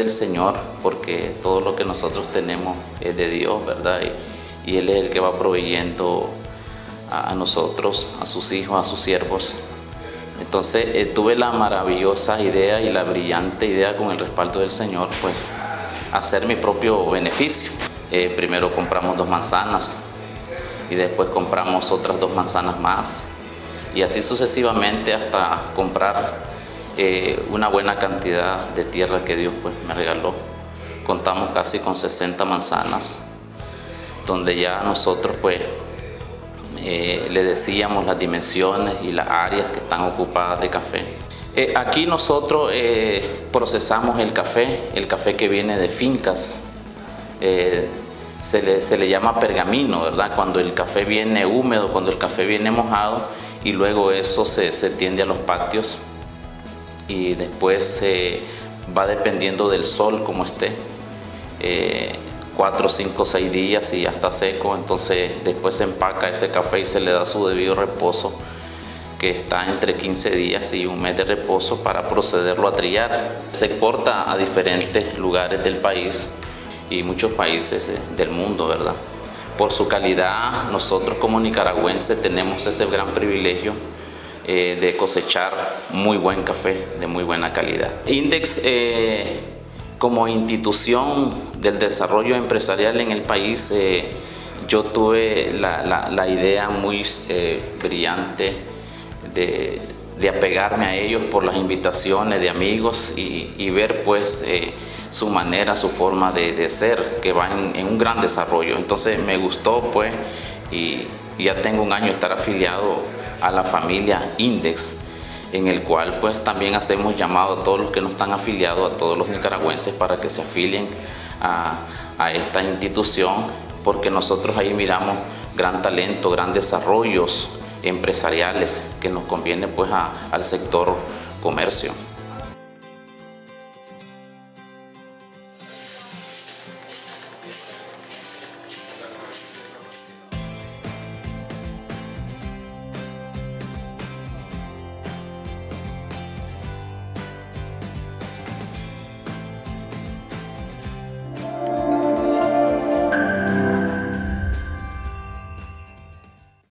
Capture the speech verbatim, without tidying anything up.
del Señor, porque todo lo que nosotros tenemos es de Dios, ¿verdad? Y, y Él es el que va proveyendo a, a nosotros, a sus hijos, a sus siervos. Entonces eh, tuve la maravillosa idea y la brillante idea, con el respaldo del Señor, pues hacer mi propio beneficio. Eh, primero compramos dos manzanas y después compramos otras dos manzanas más, y así sucesivamente hasta comprar eh, una buena cantidad de tierra que Dios pues me regaló. Contamos casi con sesenta manzanas, donde ya nosotros pues Eh, le decíamos las dimensiones y las áreas que están ocupadas de café. Eh, aquí nosotros eh, procesamos el café, el café que viene de fincas. Eh, se, le, se le llama pergamino, ¿verdad? Cuando el café viene húmedo, cuando el café viene mojado, y luego eso se, se tiende a los patios, y después eh, va dependiendo del sol como esté. Eh, cuatro, cinco, seis días y ya está seco. Entonces después se empaca ese café y se le da su debido reposo, que está entre quince días y un mes de reposo, para procederlo a trillar. Se exporta a diferentes lugares del país y muchos países del mundo, ¿verdad? Por su calidad, nosotros como nicaragüenses tenemos ese gran privilegio eh, de cosechar muy buen café de muy buena calidad. Index eh, como institución del desarrollo empresarial en el país, eh, yo tuve la, la, la idea muy eh, brillante de, de apegarme a ellos por las invitaciones de amigos y, y ver pues eh, su manera, su forma de, de ser, que va en, en un gran desarrollo. Entonces me gustó pues, y, y ya tengo un año de estar afiliado a la familia Index, en el cual pues también hacemos llamado a todos los que no están afiliados, a todos los nicaragüenses, para que se afilien a, a esta institución, porque nosotros ahí miramos gran talento, gran desarrollos empresariales que nos conviene pues a, al sector comercio.